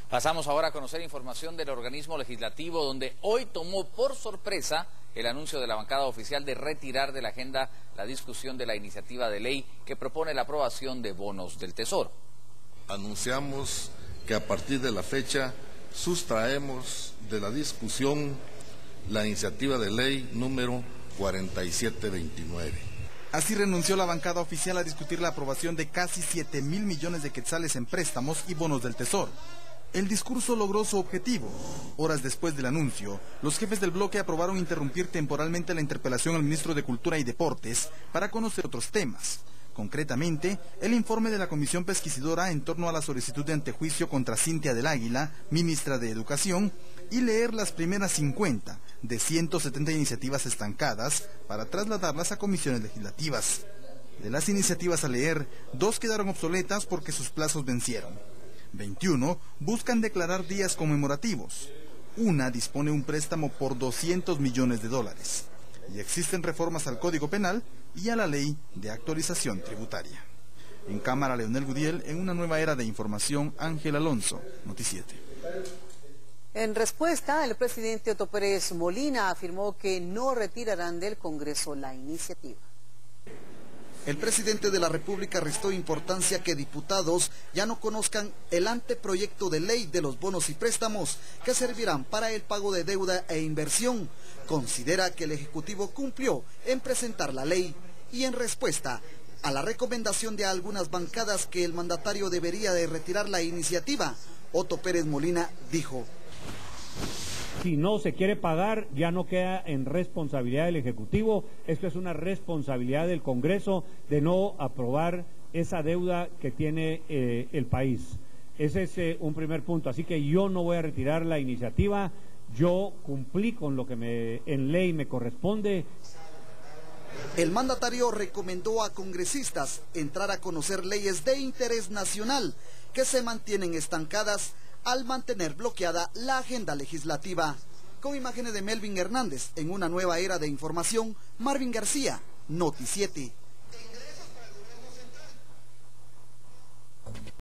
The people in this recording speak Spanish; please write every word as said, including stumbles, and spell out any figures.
Pasamos ahora a conocer información del organismo legislativo, donde hoy tomó por sorpresa el anuncio de la bancada oficial de retirar de la agenda la discusión de la iniciativa de ley que propone la aprobación de bonos del Tesoro. Anunciamos que a partir de la fecha sustraemos de la discusión la iniciativa de ley número cuarenta y siete veintinueve. Así renunció la bancada oficial a discutir la aprobación de casi siete mil millones de quetzales en préstamos y bonos del Tesoro. El discurso logró su objetivo. Horas después del anuncio, los jefes del bloque aprobaron interrumpir temporalmente la interpelación al ministro de Cultura y Deportes para conocer otros temas. Concretamente, el informe de la Comisión Pesquisidora en torno a la solicitud de antejuicio contra Cintia del Águila, ministra de Educación, y leer las primeras cincuenta de ciento setenta iniciativas estancadas para trasladarlas a comisiones legislativas. De las iniciativas a leer, dos quedaron obsoletas porque sus plazos vencieron. veintiuno buscan declarar días conmemorativos. Una dispone un préstamo por doscientos millones de dólares. Y existen reformas al Código Penal y a la Ley de Actualización Tributaria. En cámara, Leonel Gudiel, en una nueva era de información, Ángel Alonso, Noticiete. En respuesta, el presidente Otto Pérez Molina afirmó que no retirarán del Congreso la iniciativa. El presidente de la República restó importancia que diputados ya no conozcan el anteproyecto de ley de los bonos y préstamos que servirán para el pago de deuda e inversión. Considera que el Ejecutivo cumplió en presentar la ley y en respuesta a la recomendación de algunas bancadas que el mandatario debería de retirar la iniciativa, Otto Pérez Molina dijo: si no se quiere pagar, ya no queda en responsabilidad del Ejecutivo. Esto es una responsabilidad del Congreso de no aprobar esa deuda que tiene eh, el país. Ese es eh, un primer punto. Así que yo no voy a retirar la iniciativa. Yo cumplí con lo que me, en ley me corresponde. El mandatario recomendó a congresistas entrar a conocer leyes de interés nacional que se mantienen estancadas al mantener bloqueada la agenda legislativa. Con imágenes de Melvin Hernández, en una nueva era de información, Marvin García, Noticiete.